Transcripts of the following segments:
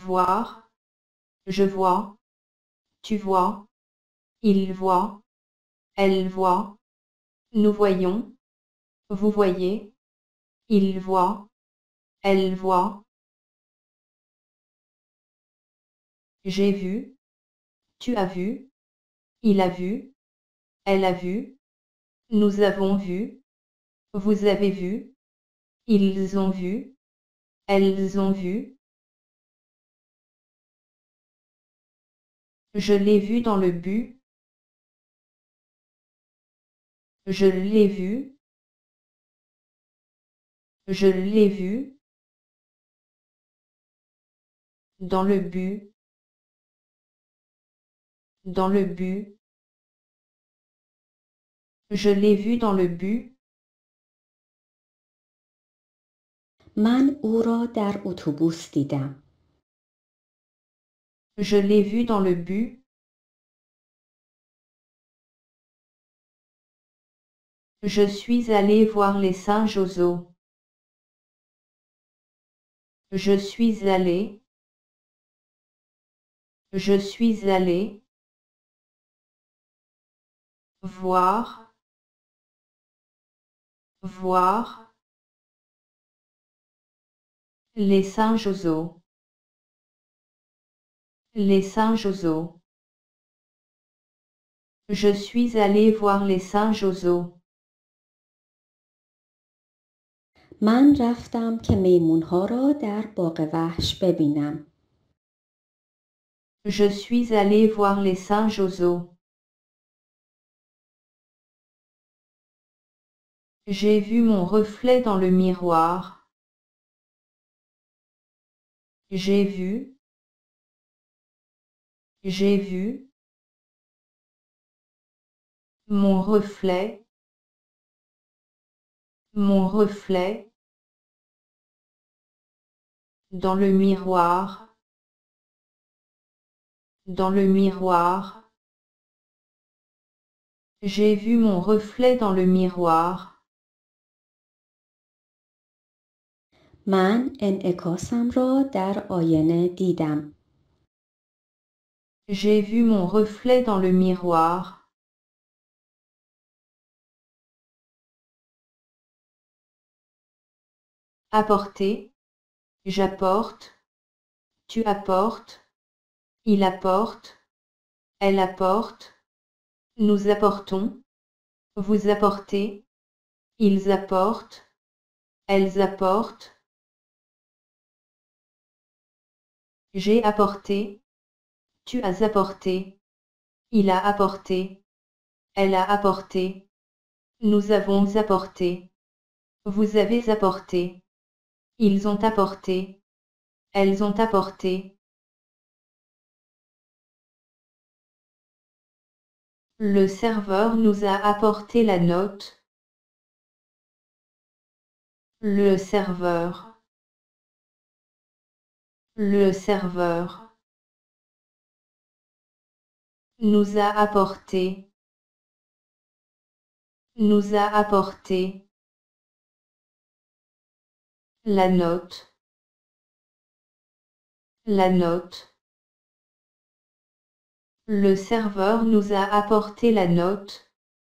voir, je vois, tu vois, il voit, elle voit, nous voyons, vous voyez, il voit, elle voit. J'ai vu, tu as vu, il a vu, elle a vu, nous avons vu, vous avez vu, ils ont vu, elles ont vu. Je l'ai vu dans le but, je l'ai vu, je l'ai vu, dans le but, dans le but. Je l'ai vu dans le but. من او را در اتوبوس دیدم. Je l'ai vu dans le but. Je suis allé voir les singes au zoo. Je suis allé. Je suis allé. Voir. Voir. Les singes au zoo. Les singes au zoo. Je suis allé voir les singes au zoo. من رفتم که میمونها را در باغ وحش ببینم. Je suis allé voir les singes au zoo. J'ai vu mon reflet dans le miroir. J'ai vu. J'ai vu. Mon reflet. Mon reflet. Dans le miroir. Dans le miroir. J'ai vu mon reflet dans le miroir. من انعکاسم را در آینه دیدم. J'ai vu mon reflet dans le miroir. Apporter. J'apporte. Tu apportes. Il apporte. Elle apporte. Nous apportons. Vous apportez. Ils apportent. Elles apportent. J'ai apporté. Tu as apporté. Il a apporté. Elle a apporté. Nous avons apporté. Vous avez apporté. Ils ont apporté. Elles ont apporté. Le serveur nous a apporté la note. Le serveur. Le serveur. Nous a apporté. Nous a apporté. La note. La note. Le serveur nous a apporté la note.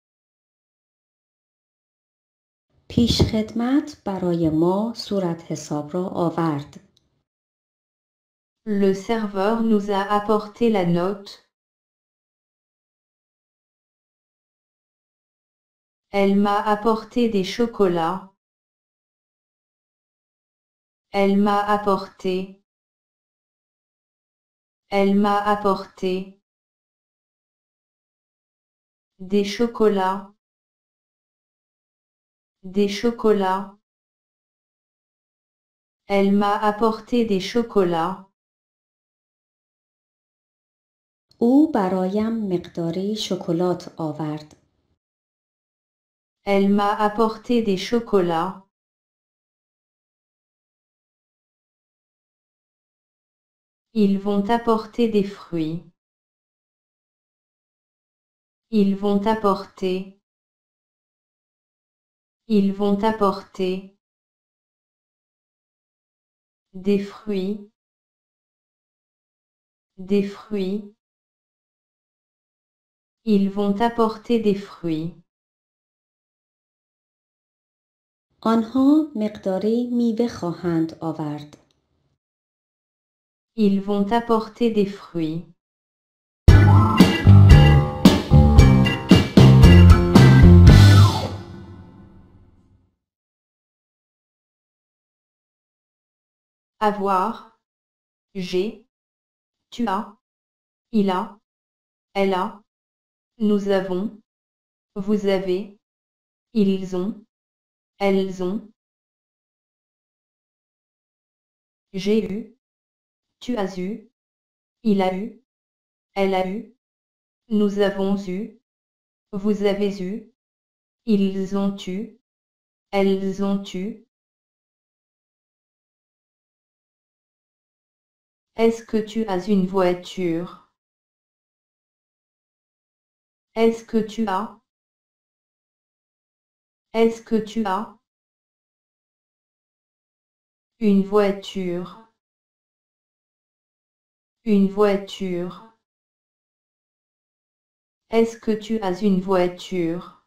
پیشخدمت برای ما صورت حساب را آورد. Le serveur nous a apporté la note. Elle m'a apporté des chocolats. Elle m'a apporté. Elle m'a apporté. Des chocolats. Des chocolats. Elle m'a apporté des chocolats. او برایم مقداری شکلات آورد. Elle m'a apporté des chocolats. Ils vont apporter des fruits. Ils vont apporter. Ils vont apporter. Des fruits. Des fruits. Ils vont apporter des fruits. آنها مقداری میوه خواهند آورد. Ils vont apporter des fruits. Avoir. J'ai. Tu as. Il a. Elle a. Nous avons. Vous avez. Ils ont. Elles ont. J'ai eu. Tu as eu. Il a eu. Elle a eu. Nous avons eu. Vous avez eu. Ils ont eu. Elles ont eu. Est-ce que tu as une voiture? Est-ce que tu as? Est-ce que tu as? Une voiture. Une voiture. Est-ce que tu as une voiture?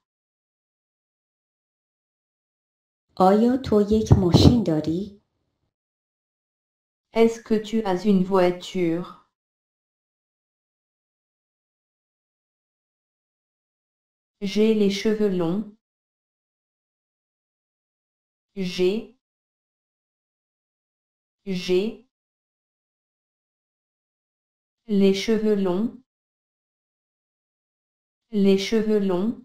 آیا تو یک ماشین داری؟ Est-ce que tu as une voiture? J'ai les cheveux longs. J'ai. J'ai. Les cheveux longs. Les cheveux longs.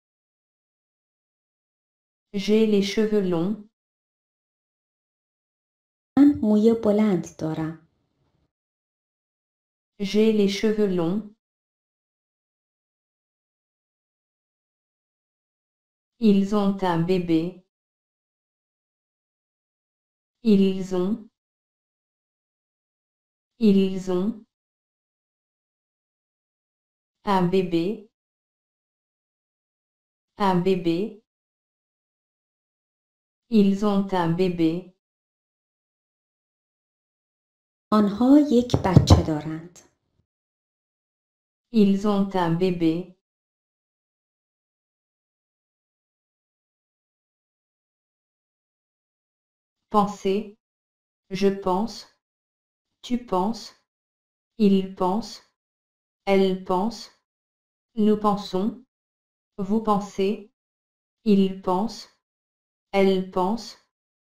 J'ai les cheveux longs. من موی بلند دارم. J'ai les cheveux longs. Ils ont un bébé. Ils ont. Ils ont. Un bébé. Un bébé. Ils ont un bébé. آنها یک بچه دارند. Ils ont un bébé. Penser. Je pense. Tu penses. Il pense. Elle pense. Nous pensons. Vous pensez. Il pense. Elle pense.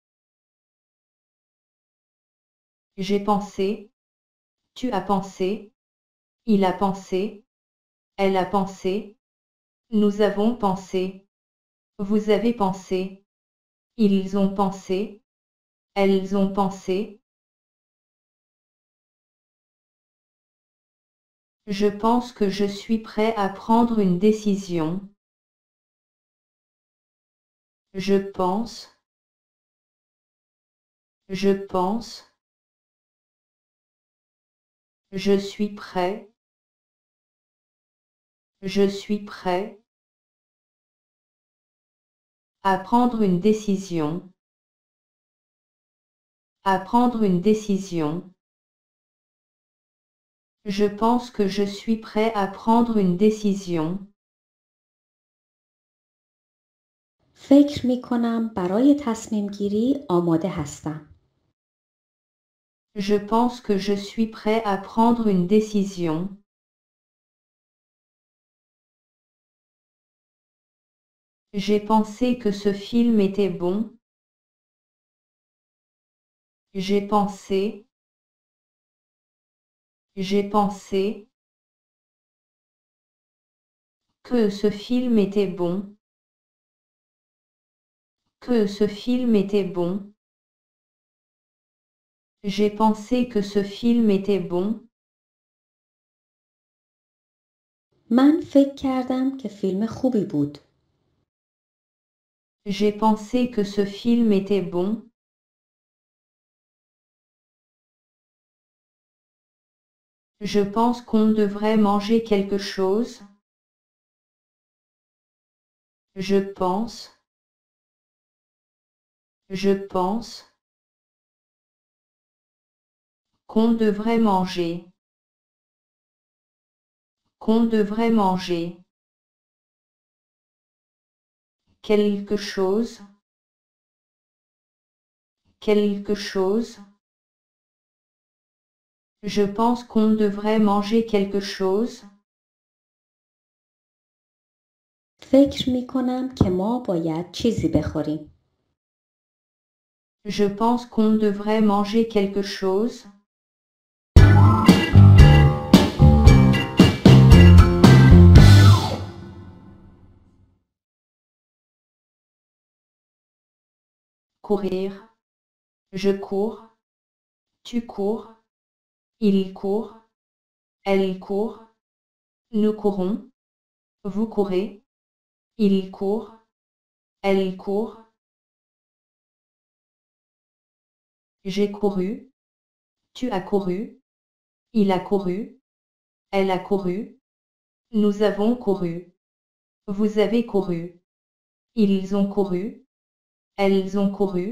J'ai pensé. Tu as pensé. Il a pensé. Elle a pensé. Nous avons pensé. Vous avez pensé. Ils ont pensé. Elles ont pensé. Je pense que je suis prêt à prendre une décision. Je pense. Je pense. Je suis prêt. Je suis prêt à prendre une décision. À prendre une décision. Je pense que je suis prêt à prendre une décision. فکر می کنم برای تصمیم گیری آماده هستم. Je pense que je suis prêt à prendre une décision. J'ai pensé que ce film était bon. J'ai pensé. J'ai pensé que ce film était bon. Que ce film était bon. J'ai pensé que ce film était bon. من فکر کردم که فیلم خوبی بود. J'ai pensé que ce film était bon. Je pense qu'on devrait manger quelque chose. Je pense. Je pense qu'on devrait manger. Qu'on devrait manger. Quelque chose. Quelque chose. Je pense qu'on devrait manger quelque chose. فکر می کنم که ما باید چیزی بخوریم. Je pense qu'on devrait manger quelque chose. Courir. Je cours. Tu cours. Il court. Elle court. Nous courons. Vous courez. Il court. Elle court. J'ai couru. Tu as couru. Il a couru. Elle a couru. Nous avons couru. Vous avez couru. Ils ont couru. Elles ont couru.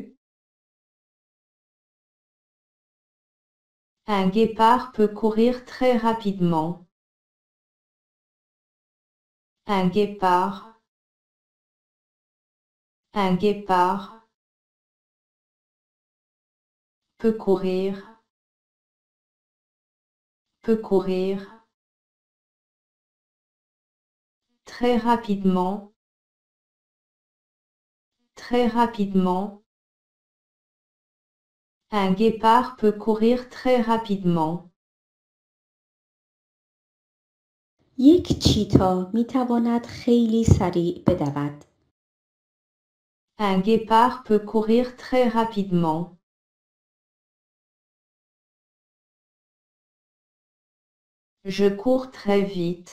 Un guépard peut courir très rapidement. Un guépard. Un guépard peut courir. Peut courir. Très rapidement. Très rapidement. Un guépard peut courir très rapidement. یک چیتا می تواند خیلی سریع بدود. Un guépard peut courir très rapidement. Je cours très vite.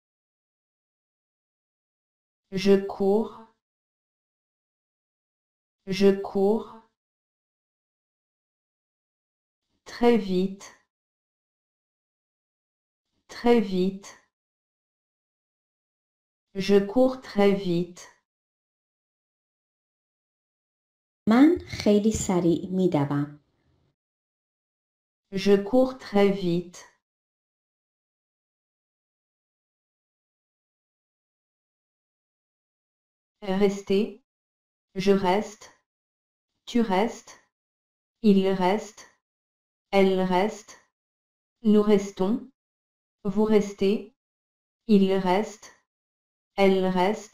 Je cours. Je cours. Très vite. Très vite. Je cours très vite. من خیلی سریع می دوم. Je cours très vite. Rester. Je reste. Tu restes. Il reste. Elle reste. Nous restons. Vous restez. Il reste. Elle reste.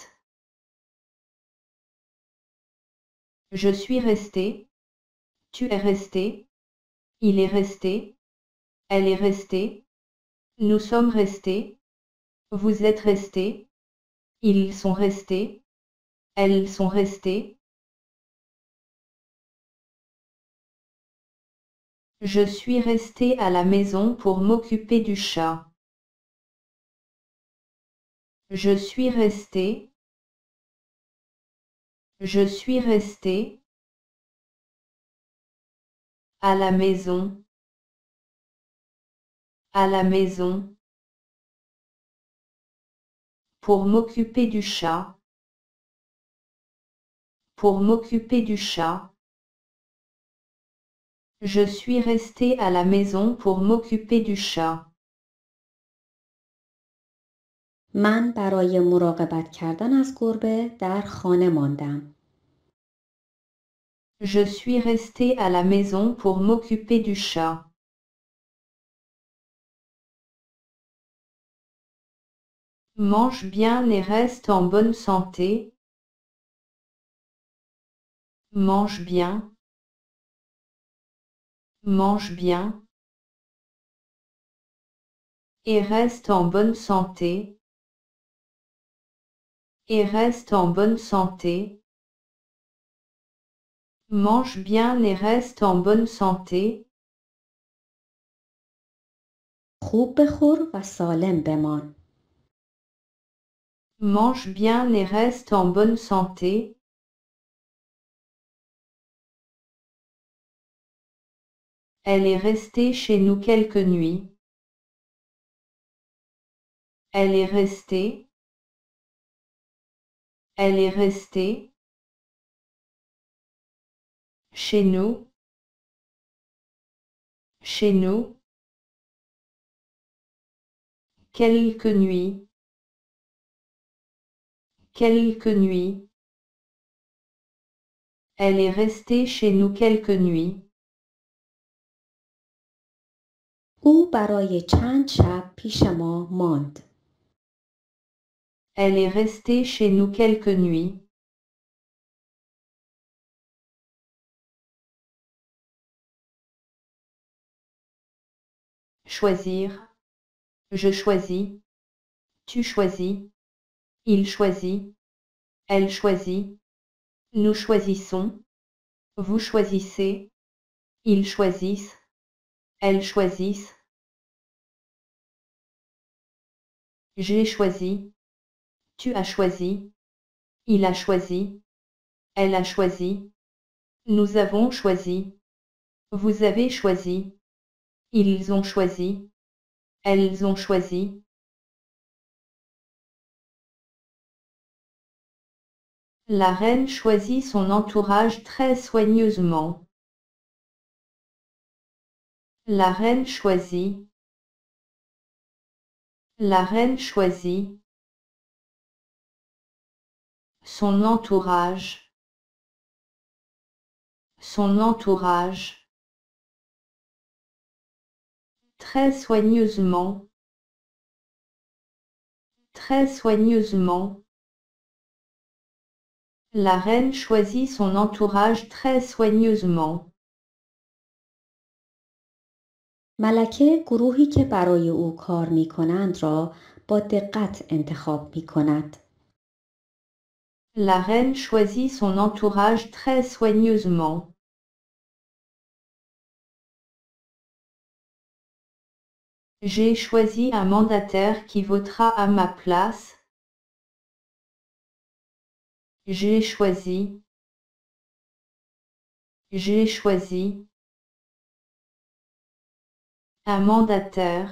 Je suis resté. Tu es resté. Il est resté. Elle est restée. Nous sommes restés. Vous êtes restés. Ils sont restés. Elles sont restées. Je suis resté à la maison pour m'occuper du chat. Je suis resté. Je suis resté. À la maison. À la maison. Pour m'occuper du chat. Pour m'occuper du chat. Je suis resté à la maison pour m'occuper du chat. من برای مراقبت کردن از گربه در خانه ماندم. Je suis resté à la maison pour m'occuper du chat. Mange bien et reste en bonne santé. Mange bien. Mange bien. Et reste en bonne santé. Et reste en bonne santé. Mange bien et reste en bonne santé. خوب بخور و سالم بمان. Mange bien et reste en bonne santé. Elle est restée chez nous quelques nuits. Elle est restée. Elle est restée. Chez nous. Chez nous. Quelques nuits. Quelques nuits. Elle est restée chez nous quelques nuits. او برای چند شب پیش ما ماند. Elle est restée chez nous quelques nuits. Choisir. Je choisis. Tu choisis. Il choisit. Elle choisit. Nous choisissons. Vous choisissez. Ils choisissent. Elles choisissent. J'ai choisi. Tu as choisi. Il a choisi. Elle a choisi. Nous avons choisi. Vous avez choisi. Ils ont choisi. Elles ont choisi. La reine choisit son entourage très soigneusement. La reine choisit. La reine choisit. Son entourage. Son entourage. Très soigneusement. Très soigneusement. La reine choisit son entourage très soigneusement. ملکه گروهی که برای او کار می کنند را با دقت انتخاب می کند. La reine choisit son entourage très soigneusement. J'ai choisi un mandataire qui votera à ma place. J'ai choisi. J'ai choisi. Un mandataire.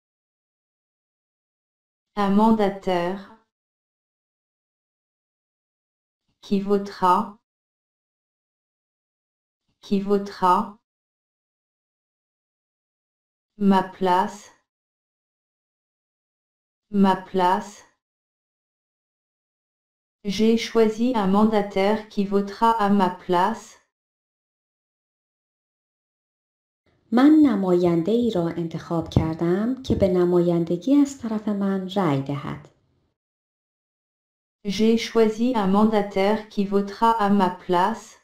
Un mandataire. Qui votera. Qui votera. Ma place. Ma place. J'ai choisi un mandataire qui votera à ma place. من نماینده ای را انتخاب کردم که به نمایندگی از طرف من رأی دهد. J'ai choisi un mandataire qui votera à ma place.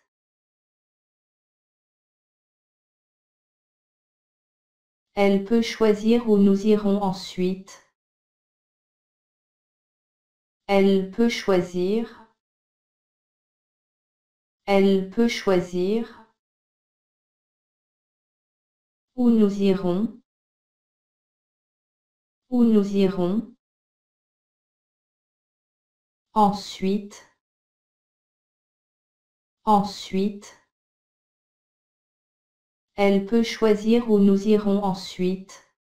Elle peut choisir où nous irons ensuite. Elle peut choisir. Elle peut choisir. Où nous irons. Où nous irons. Ensuite. Ensuite. Elle peut choisir où nous irons ensuite.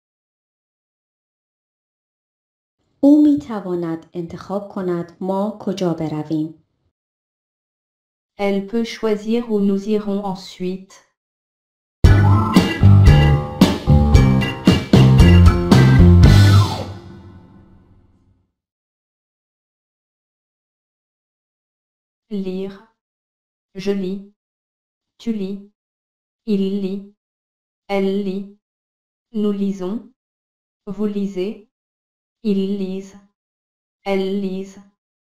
او می تواند انتخاب کند ما کجا برویم. Elle peut choisir où nous irons ensuite. Lire. Je lis. Tu lis. Il lit. Elle lit. Nous lisons. Vous lisez. Ils lisent. Elles lisent.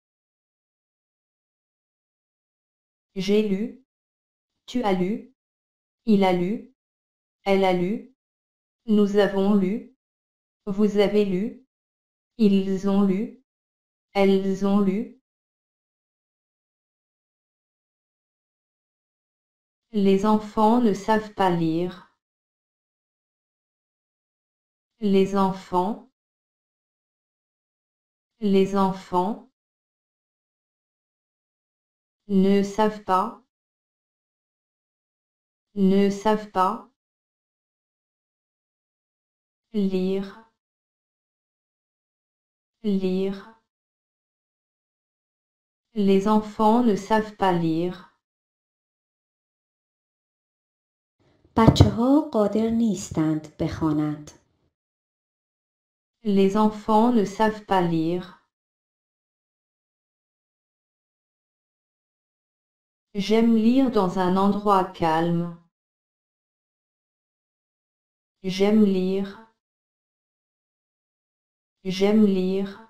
J'ai lu. Tu as lu. Il a lu. Elle a lu. Nous avons lu. Vous avez lu. Ils ont lu. Elles ont lu. Les enfants ne savent pas lire. Les enfants. Les enfants ne savent pas. Ne savent pas. Lire. Lire. Les enfants ne savent pas lire. بچه ها قادر نیستند بخوانند. Les enfants ne savent pas lire. J'aime lire dans un endroit calme. J'aime lire. J'aime lire.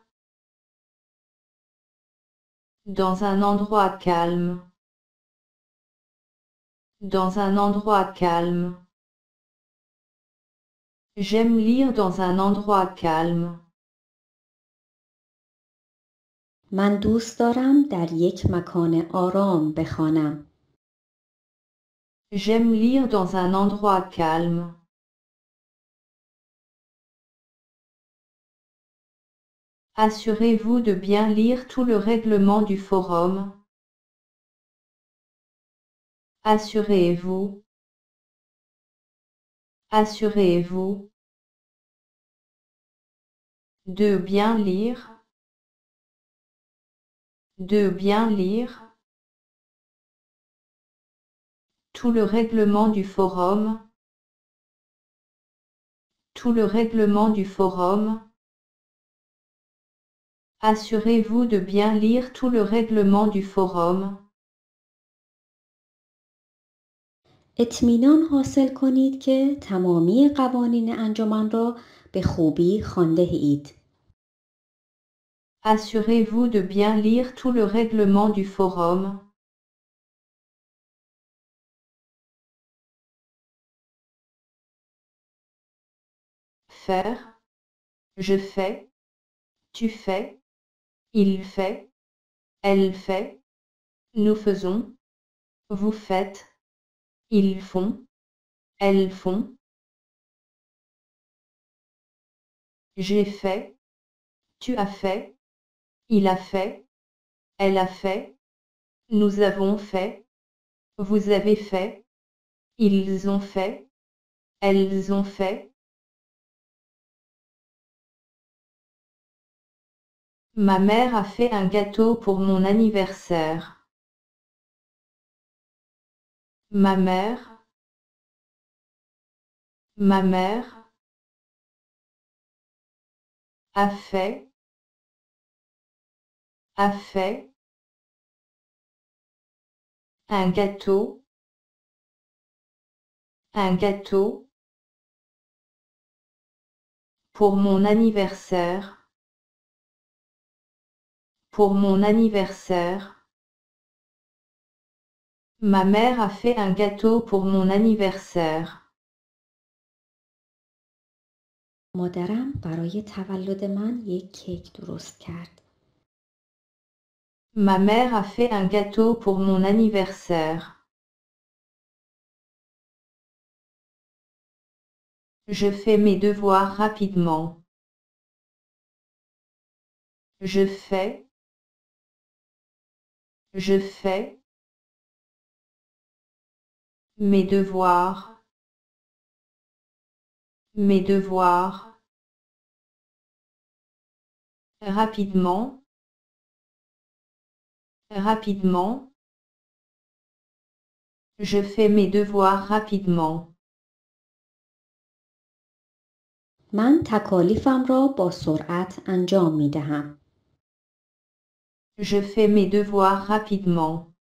Dans un endroit calme. Dans un endroit calme. J'aime lire dans un endroit calme. من دوست دارم در یک مکان آرام بخوانم. J'aime lire dans un endroit calme. Assurez-vous de bien lire tout le règlement du forum. Assurez-vous. Assurez-vous. De bien lire. De bien lire. Tout le règlement du forum. Tout le règlement du forum. Assurez-vous de bien lire tout le règlement du forum. اطمینان حاصل کنید که تمامی قوانین انجمن را به خوبی خوانده اید. Assurez-vous de bien lire tout le règlement du forum. Faire. Je fais. Tu fais. Il fait. Elle fait. Nous faisons. Vous faites. Ils font. Elles font. J'ai fait. Tu as fait. Il a fait. Elle a fait. Nous avons fait. Vous avez fait. Ils ont fait. Elles ont fait. Ma mère a fait un gâteau pour mon anniversaire. Ma mère. Ma mère. A fait. A fait. Un gâteau. Un gâteau. Pour mon anniversaire. Pour mon anniversaire. Ma mère a fait un gâteau pour mon anniversaire. مادرم برای تولد من یک کیک درست کرد. Ma mère a fait un gâteau pour mon anniversaire. Je fais mes devoirs rapidement. Je fais. Je fais. Mes devoirs. Mes devoirs. Rapidement. Rapidement. Je fais mes devoirs rapidement. من تکالیفم را با سرعت انجام می دهم. Je fais mes devoirs rapidement.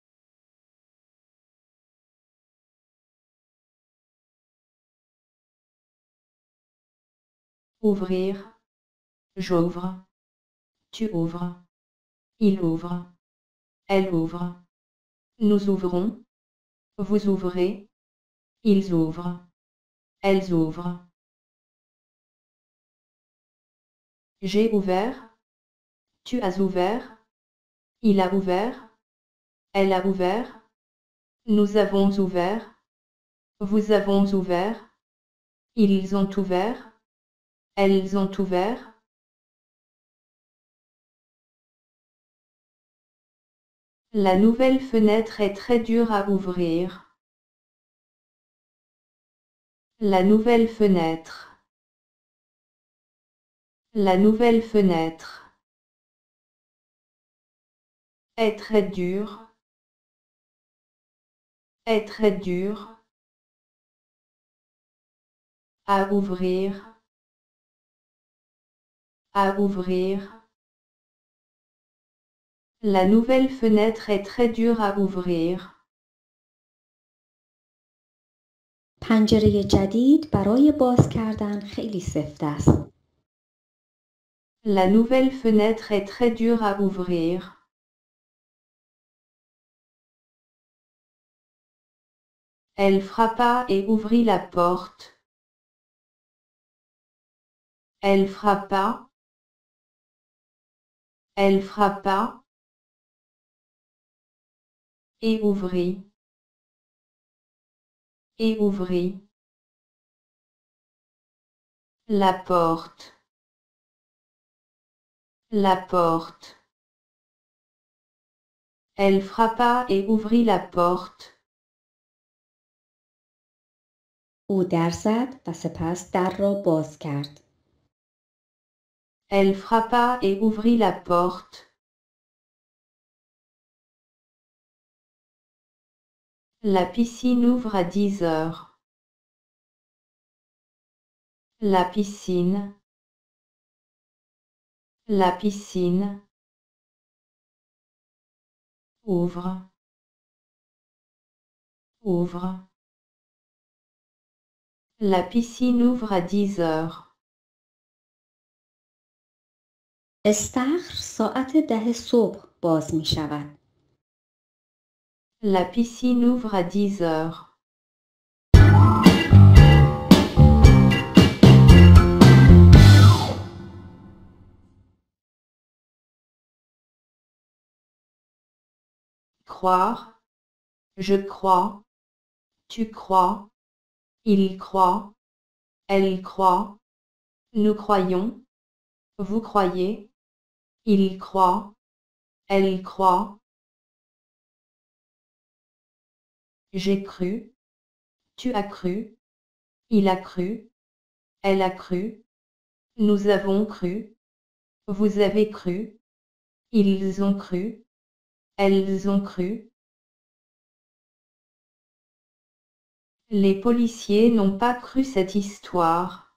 Ouvrir. J'ouvre. Tu ouvres. Il ouvre. Elle ouvre. Nous ouvrons. Vous ouvrez. Ils ouvrent. Elles ouvrent. J'ai ouvert. Tu as ouvert. Il a ouvert. Elle a ouvert. Nous avons ouvert. Vous avons ouvert. Ils ont ouvert. Elles ont ouvert. La nouvelle fenêtre est très dure à ouvrir. La nouvelle fenêtre. La nouvelle fenêtre. Est très dure. Est très dure. À ouvrir. À ouvrir. La nouvelle fenêtre est très dure à ouvrir. پنجره جدید برای باز کردن خیلی سفت است. La nouvelle fenêtre est très dure à ouvrir. Elle frappa et ouvrit la porte. Elle frappa. Elle frappa. Et ouvrit. Et ouvrit. La porte. La porte. Elle frappa et ouvrit la porte. او در زد و سپس در را باز کرد. Elle frappa et ouvrit la porte. La piscine ouvre à 10 heures. La piscine. La piscine. Ouvre. Ouvre. La piscine ouvre à 10 heures. استخر ساعت 10 صبح باز می شود. La piscine ouvre à 10 heures. Croire. Je crois. Tu crois. Il croit. Elle croit. Nous croyons. Vous croyez. Il croit. Elle croit. J'ai cru. Tu as cru. Il a cru. Elle a cru. Nous avons cru. Vous avez cru. Ils ont cru. Elles ont cru. Les policiers n'ont pas cru cette histoire.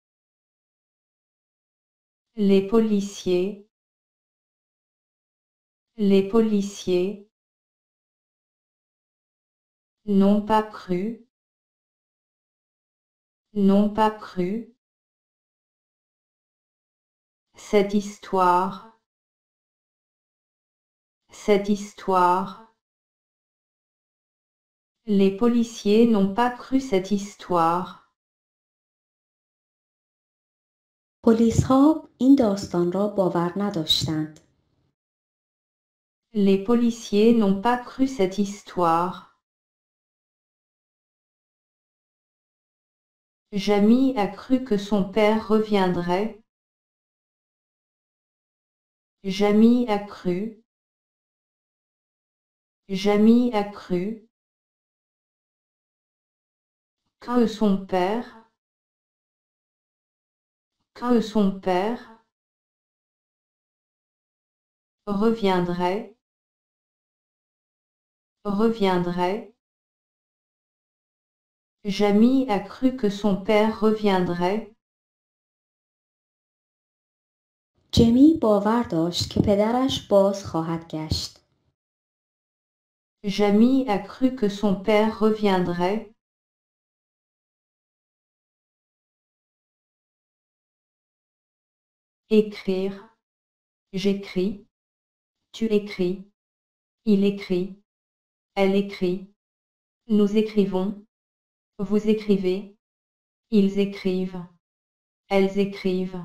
Les policiers. Les policiers n'ont pas cru. N'ont pas cru. Cette histoire. Cette histoire. Les policiers n'ont pas cru cette histoire. پلیس ها این داستان را باور نداشتند. Les policiers n'ont pas cru cette histoire. Jamie a cru que son père reviendrait. Jamie a cru. Jamie a cru que son père. Que son père reviendrait. Reviendrait. Jamie a cru que son père reviendrait. جمی باور داشت که پدرش باز خواهد گشت. Jamie a cru que son père reviendrait. Écrire. J'écris. Tu écris. Il écrit. Elle écrit. Nous écrivons. Vous écrivez. Ils écrivent. Elles écrivent.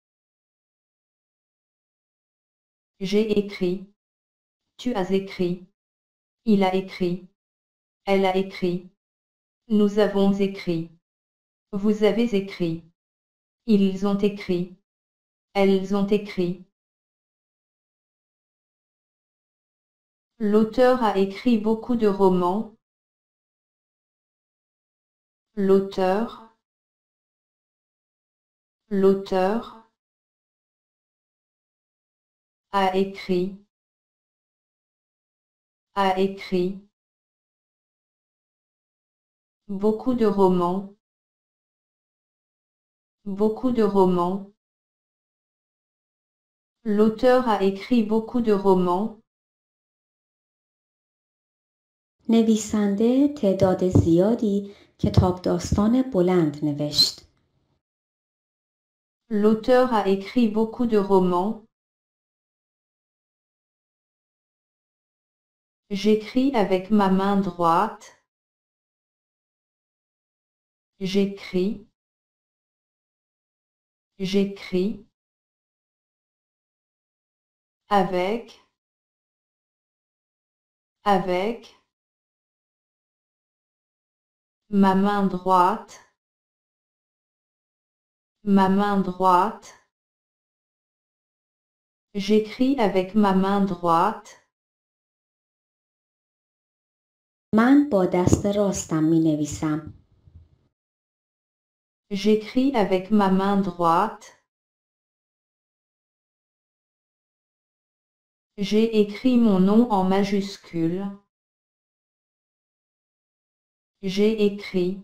J'ai écrit. Tu as écrit. Il a écrit. Elle a écrit. Nous avons écrit. Vous avez écrit. Ils ont écrit. Elles ont écrit. L'auteur a écrit beaucoup de romans. L'auteur. L'auteur a écrit. A écrit. Beaucoup de romans. Beaucoup de romans. L'auteur a écrit beaucoup de romans. نویسنده تعداد زیادی کتاب داستان بلند نوشت. L'auteur a écrit beaucoup de romans. J'écris avec ma main droite. J'écris. J'écris. Avec. Avec. Ma main droite. Ma main droite. J'écris avec ma main droite. من با دست راستم می نویسم. J'écris avec ma main droite. J'ai écrit mon nom en majuscule. J'ai écrit.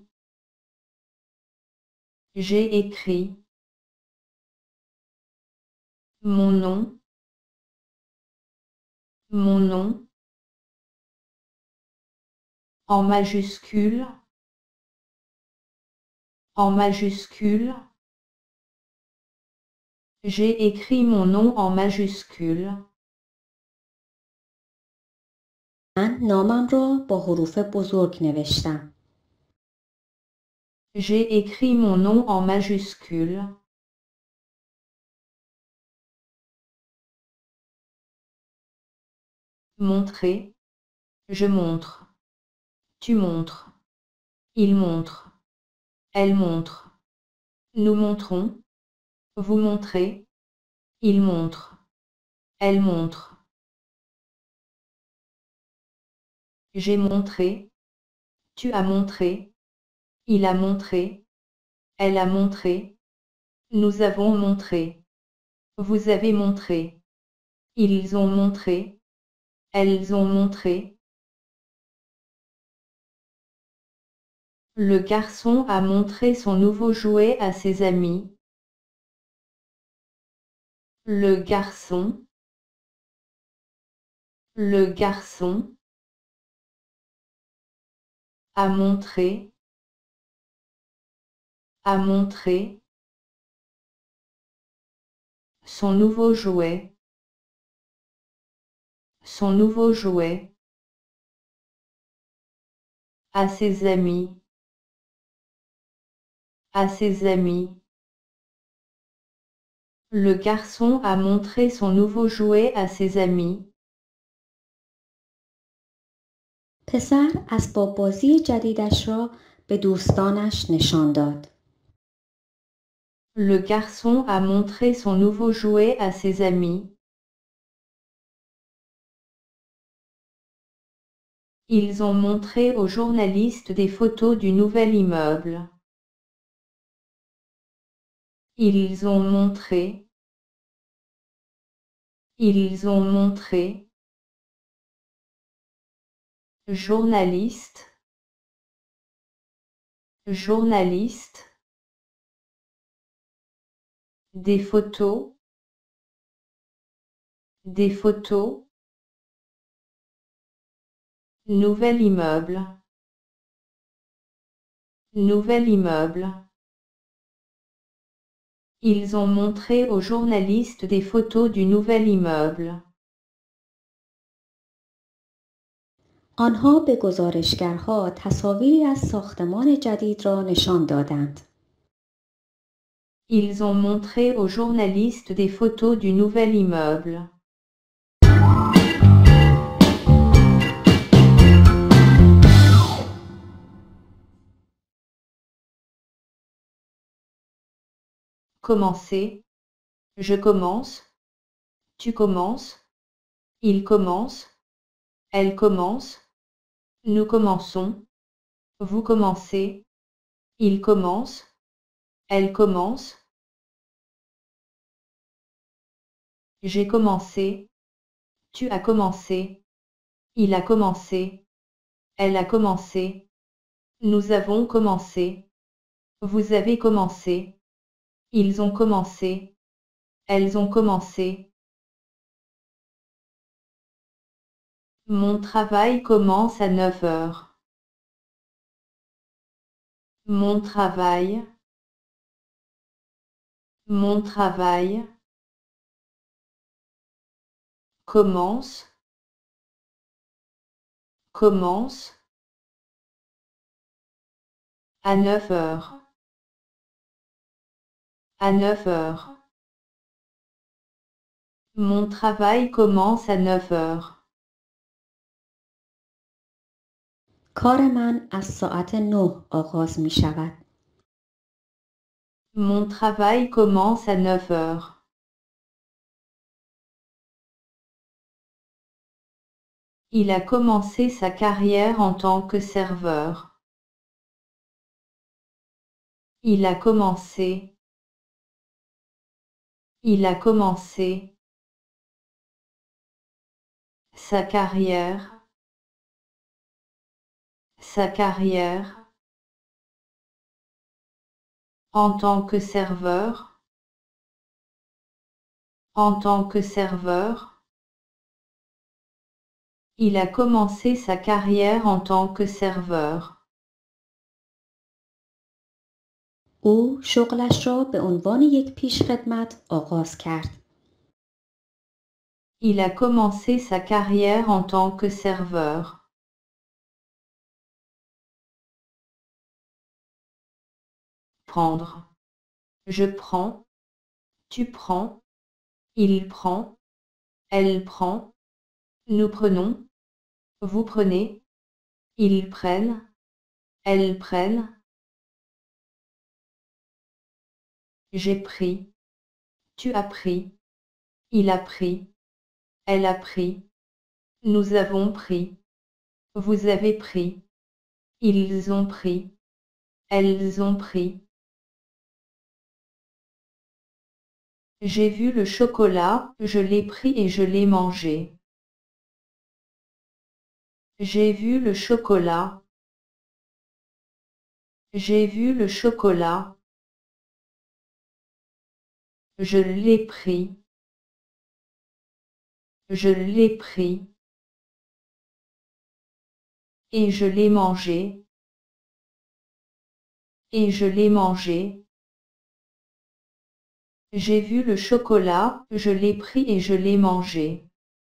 J'ai écrit. Mon nom. Mon nom. En majuscule. En majuscule. J'ai écrit mon nom en majuscule. من نامم را با حروف بزرگ نوشتم. J'ai écrit mon nom en majuscule. Montrer. Je montre. Tu montres. Il montre. Elle montre. Nous montrons. Vous montrez. Il montre. Elle montre. J'ai montré. Tu as montré. Il a montré. Elle a montré. Nous avons montré. Vous avez montré. Ils ont montré. Elles ont montré. Le garçon a montré son nouveau jouet à ses amis. Le garçon. Le garçon. A montré. A montré. Son nouveau jouet. Son nouveau jouet. À ses amis. À ses amis. Le garçon a montré son nouveau jouet à ses amis. پسر اسباب بازی جدیدش را به دوستانش نشان داد. Le garçon a montré son nouveau jouet à ses amis. Ils ont montré aux journalistes des photos du nouvel immeuble. Ils ont montré. Ils ont montré. Journaliste. Journaliste. Des photos. Des photos. Nouvel immeuble. Nouvel immeuble. Ils ont montré aux journalistes des photos du nouvel immeuble. آنها به گزارشگرها تصاویری از ساختمان جدید را نشان دادند. Ils ont montré aux journalistes des photos du nouvel immeuble. Commencer. Je commence. Tu commences. Il commence. Elle commence. Nous commençons. Vous commencez. Il commence. Elle commence. J'ai commencé. Tu as commencé. Il a commencé. Elle a commencé. Nous avons commencé. Vous avez commencé. Ils ont commencé. Elles ont commencé. Mon travail commence à 9 heures. Mon travail. Mon travail. Commence. Commence. À 9 heures. À 9 heures. Mon travail commence à 9 heures. کار من از ساعت 9 آغاز می شود. Mon travail commence à 9 heures. Il a commencé sa carrière en tant que serveur. Il a commencé. Il a commencé sa carrière. Sa carrière. En tant que serveur. En tant que serveur. Il a commencé sa carrière en tant que serveur. او شغلش را به عنوان یک پیشخدمت آغاز کرد. Il a commencé sa carrière en tant que serveur. Prendre. Je prends. Tu prends. Il prend. Elle prend. Nous prenons. Vous prenez. Ils prennent. Elles prennent. J'ai pris. Tu as pris. Il a pris. Elle a pris. Nous avons pris. Vous avez pris. Ils ont pris. Elles ont pris. J'ai vu le chocolat, je l'ai pris et je l'ai mangé. J'ai vu le chocolat. J'ai vu le chocolat. Je l'ai pris. Je l'ai pris. Et je l'ai mangé. Et je l'ai mangé. J'ai vu le chocolat, je l'ai pris et je l'ai mangé.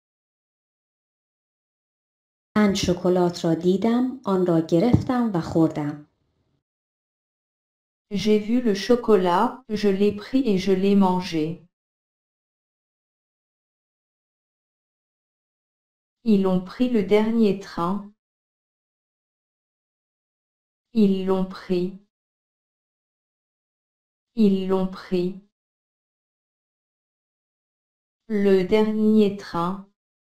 من شکلات را دیدم، آن را گرفتم و خوردم. J'ai vu le chocolat, je l'ai pris et je l'ai mangé. Ils ont pris le dernier train. Ils l'ont pris. Ils l'ont pris. Le dernier train.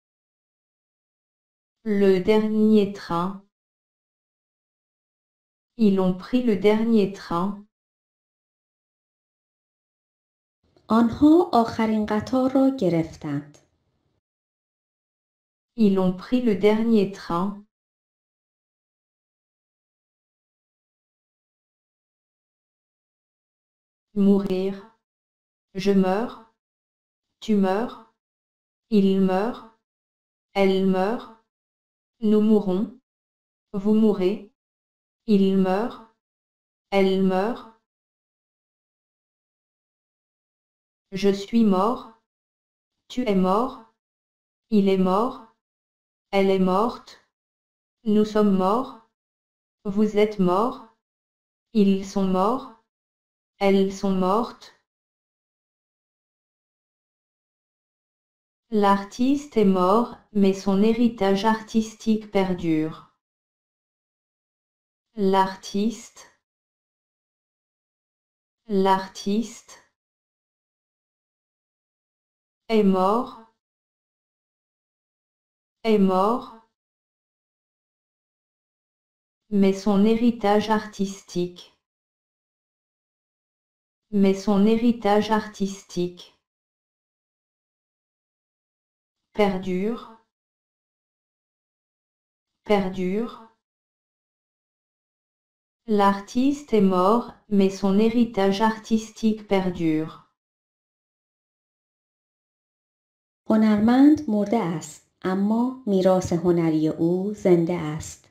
Le dernier train. Ils ont pris le dernier train. آنها آخرین قطار را گرفتند. Ils ont pris le dernier train. Mourir. Je meurs. Tu meurs. Il meurt. Elle meurt. Nous mourons. Vous mourrez. Il meurt. Elle meurt. Je suis mort. Tu es mort. Il est mort. Elle est morte. Nous sommes morts. Vous êtes morts. Ils sont morts. Elles sont mortes. L'artiste est mort, mais son héritage artistique perdure. L'artiste. L'artiste est mort. Est mort. Mais son héritage artistique. Mais son héritage artistique perdure. Perdure. L'artiste est mort, mais son héritage artistique perdure. هنرمند مرده است، اما میراث هنری او زنده است.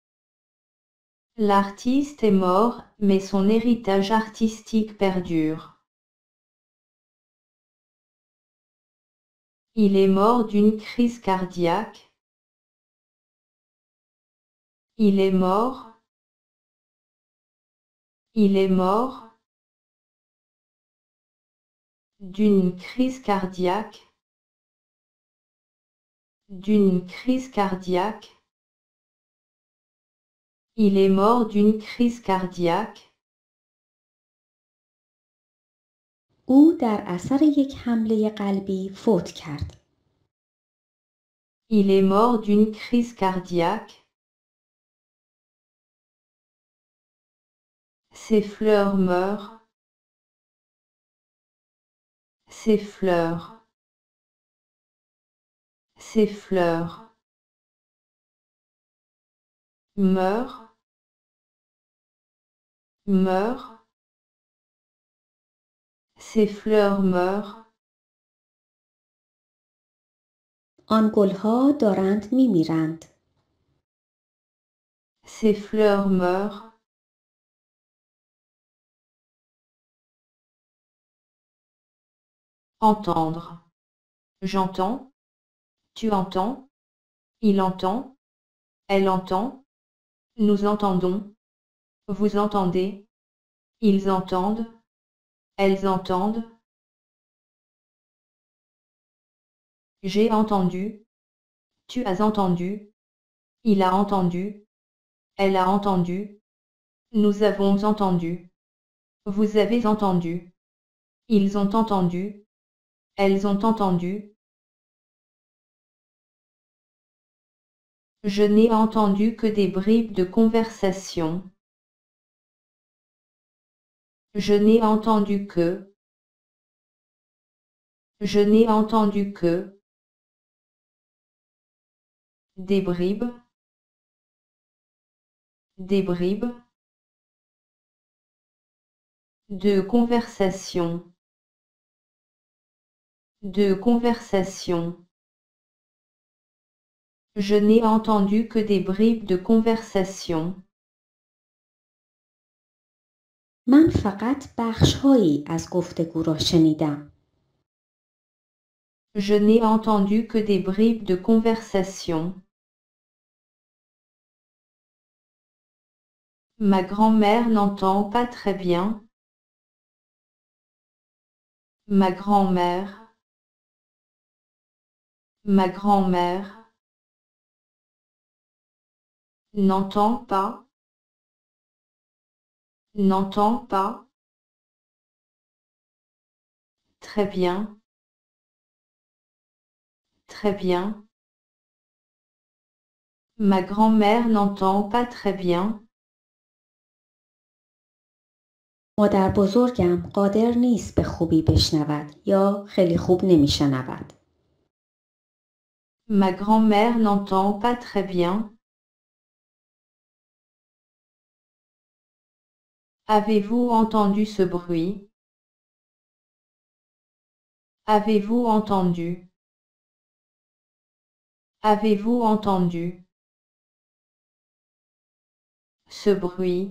L'artiste est mort, mais son héritage artistique perdure. Il est mort d'une crise cardiaque. Il est mort. Il est mort d'une crise cardiaque. D'une crise cardiaque. Il est mort d'une crise cardiaque. او در اثر یک حمله قلبی فوت کرد. Il est mort d'une crise cardiaque. Ses fleurs meurent. Ses fleurs. Ses fleurs. Meurent. Meurent. Ses fleurs meurent. آن گلها دارند میمیرند. Ses fleurs meurent. Entendre. J'entends. Tu entends. Il entend. Elle entend. Nous entendons. Vous entendez. Ils entendent. Elles entendent. J'ai entendu. Tu as entendu. Il a entendu. Elle a entendu. Nous avons entendu. Vous avez entendu. Ils ont entendu. Elles ont entendu. Je n'ai entendu que des bribes de conversation. Je n'ai entendu que. Je n'ai entendu que. Des bribes. Des bribes. De conversation. De conversation. Je n'ai entendu que des bribes de conversation. من فقط بخش‌هایی از گفتگو را شنیدم. Je n'ai entendu que des bribes de conversation. Ma grand-mère n'entend pas très bien. Ma grand-mère. Ma grand-mère. N'entend pas. N'entend pas. Très bien. Très bien. Ma grand-mère n'entend pas très bien. مادر بزرگم قادر نیست به خوبی بشنود یا خیلی خوب نمیشنود. Ma grand-mère n'entend pas très bien. Avez-vous entendu ce bruit? Avez-vous entendu? Avez-vous entendu? Ce bruit.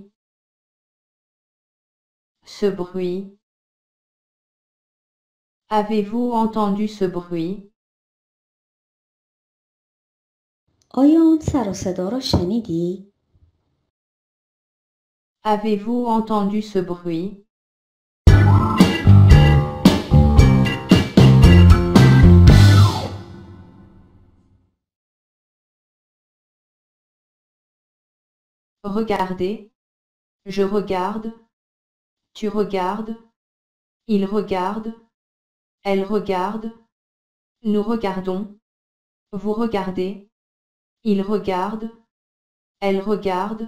Ce bruit. Avez-vous entendu ce bruit? آیا اون سر و صدا را شنیدی؟ Avez-vous entendu ce bruit? Regardez. Je regarde. Tu regardes. Il regarde. Elle regarde. Nous regardons. Vous regardez. Il regarde. Elle regarde.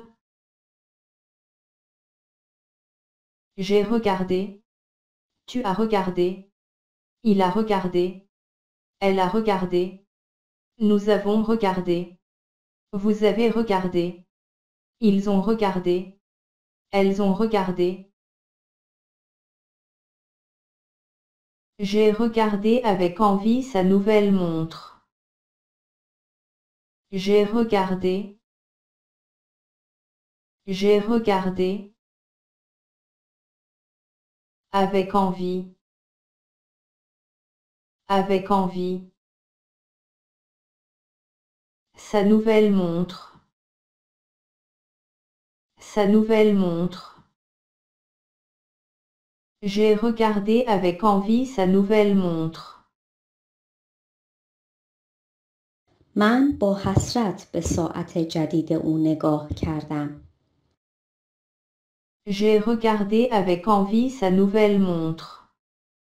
J'ai regardé. Tu as regardé. Il a regardé. Elle a regardé. Nous avons regardé. Vous avez regardé. Ils ont regardé. Elles ont regardé. J'ai regardé avec envie sa nouvelle montre. J'ai regardé. J'ai regardé. Avec envie. Avec envie. Sa nouvelle montre. Sa nouvelle montre. J'ai regardé avec envie sa nouvelle montre. من با حسرت به ساعت جدید او نگاه کردم. J'ai regardé avec envie sa nouvelle montre.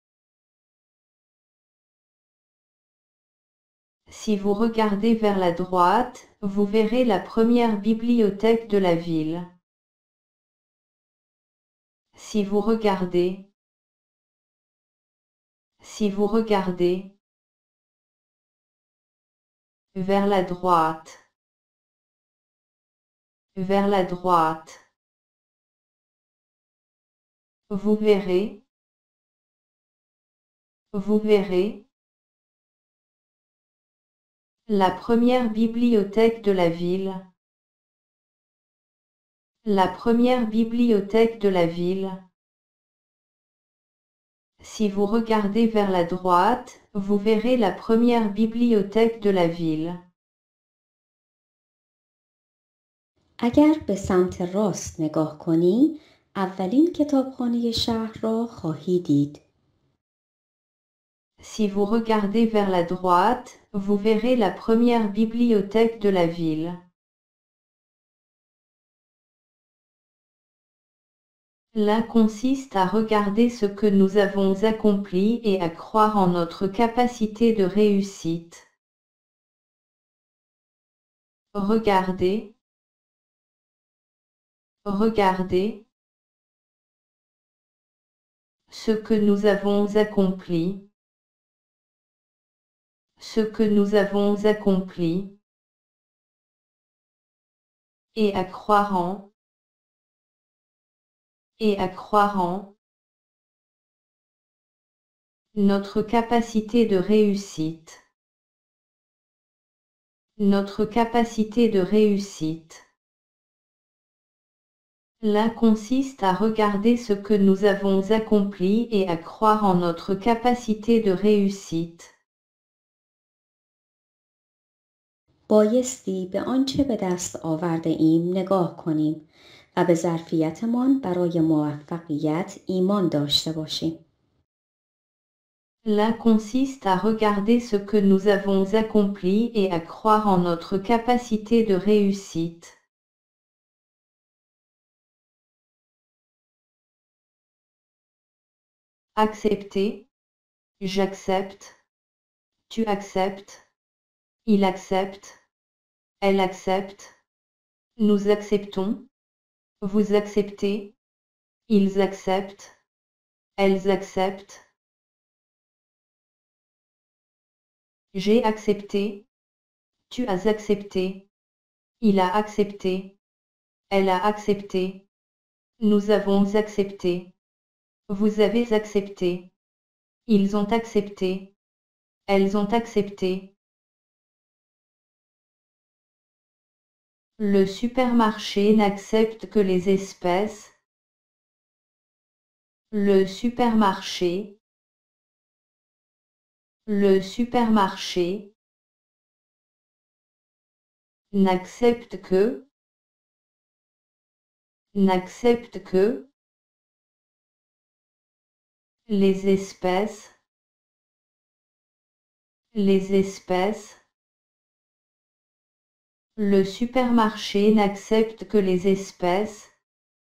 Si vous regardez vers la droite, vous verrez la première bibliothèque de la ville. Si vous regardez. Si vous regardez. Vers la droite. Vers la droite. Vous verrez. Vous verrez. La première bibliothèque de la ville. La première bibliothèque de la ville. Si vous regardez vers la droite, vous verrez la première bibliothèque de la ville. اگر به سمت راست نگاه کنی، اولین کتابخانه شهر را خواهی دید. Si vous regardez vers la droite, vous verrez la première bibliothèque de la ville. L'un consiste à regarder ce que nous avons accompli et à croire en notre capacité de réussite. Regardez. Regardez. Ce que nous avons accompli. Ce que nous avons accompli. Et à croire en. Et à croire en. Notre capacité de réussite. Notre capacité de réussite. L'un consiste à regarder ce que nous avons accompli et à croire en notre capacité de réussite. بایستی به آنچه به دست آورده ایم نگاه کنیم و به ظرفیتمان برای موفقیت ایمان داشته باشیم. L'un consiste à regarder ce que nous avons accompli et à croire en notre capacité de réussite. Accepter. J'accepte. Tu acceptes. Il accepte. Elle accepte. Nous acceptons. Vous acceptez. Ils acceptent. Elles acceptent. J'ai accepté. Tu as accepté. Il a accepté. Elle a accepté. Nous avons accepté. Vous avez accepté. Ils ont accepté. Elles ont accepté. Le supermarché n'accepte que les espèces. Le supermarché. Le supermarché n'accepte que. N'accepte que. Les espèces. Les espèces. Le supermarché n'accepte que les espèces.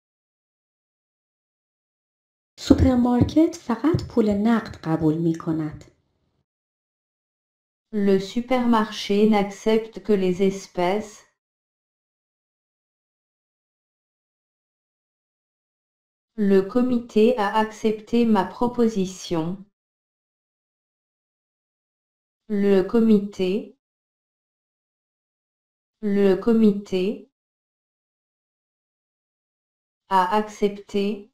سوپرمارکت فقط پول نقد قبول می کند. Le supermarché n'accepte que les espèces. Le comité a accepté ma proposition. Le comité. Le comité a accepté.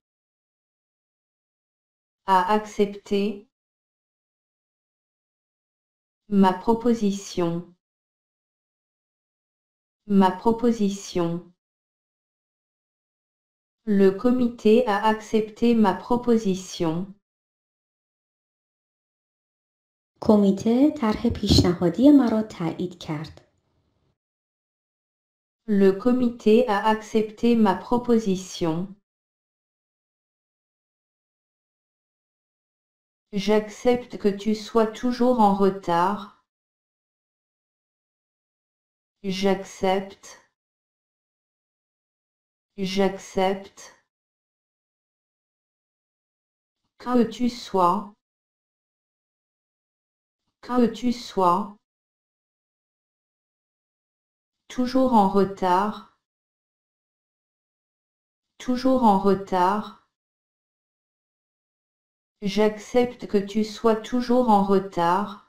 A accepté ma proposition. Ma proposition. Le comité a accepté ma proposition. کمیته طرح پیشنهادی مرا تایید کرد. Le comité a accepté ma proposition. J'accepte que tu sois toujours en retard. J'accepte. J'accepte. Que tu sois. Que tu sois. Toujours en retard. Toujours en retard. J'accepte que tu sois toujours en retard.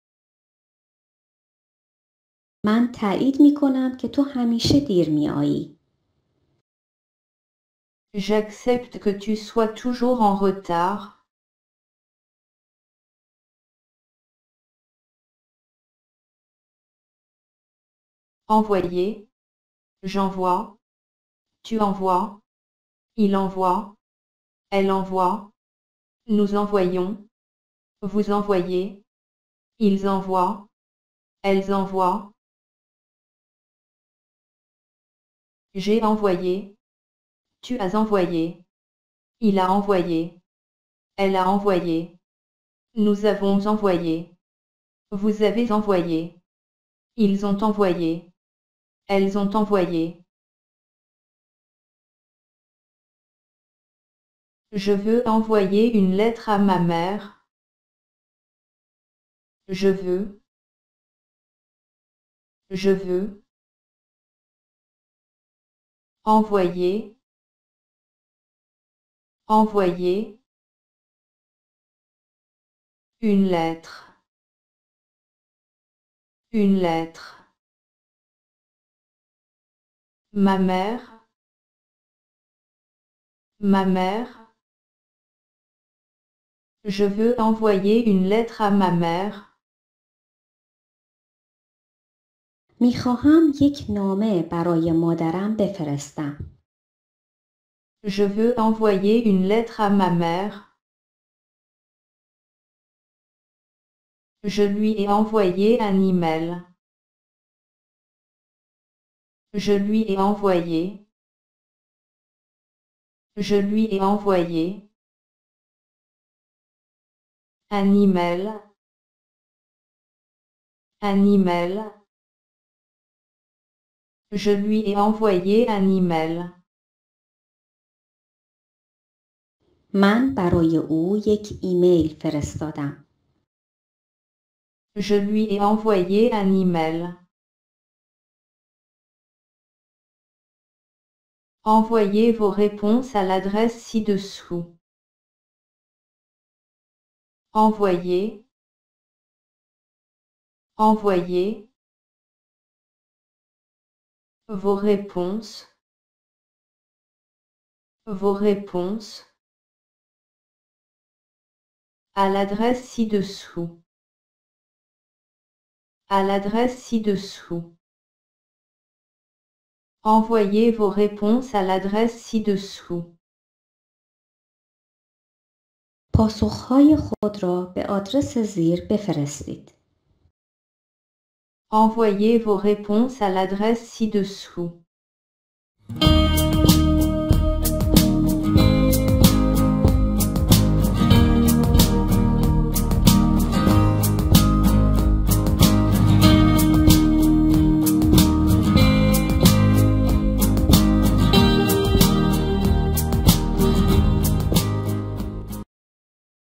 من تایید می کنم که تو همیشه دیر می آیی. J'accepte que tu sois toujours en retard. Envoyer. J'envoie. Tu envoies. Il envoie. Elle envoie. Nous envoyons. Vous envoyez. Ils envoient. Elles envoient. J'ai envoyé. Tu as envoyé. Il a envoyé. Elle a envoyé. Nous avons envoyé. Vous avez envoyé. Ils ont envoyé. Elles ont envoyé. Je veux envoyer une lettre à ma mère. Je veux. Je veux. Envoyer. Envoyer. Une lettre. Une lettre. Ma mère. Ma mère. Je veux envoyer une lettre à ma mère. میخواهم یک نامه برای مادرم بفرستم. Je veux envoyer une lettre à ma mère. Je lui ai envoyé un email. Je lui ai envoyé. Je lui ai envoyé. Un email. Un email. Je lui ai envoyé un email. من برای او یک ایمیل فرستادم. Je lui ai envoyé un email. Envoyez vos réponses à l'adresse ci-dessous. Envoyez. Envoyez. Vos réponses. Vos réponses. À l'adresse ci-dessous. À l'adresse ci-dessous. Envoyez vos réponses à l'adresse ci-dessous. پاسخهای خود را به آدرس زیر بفرستید. Envoyez vos réponses à l'adresse ci-dessous.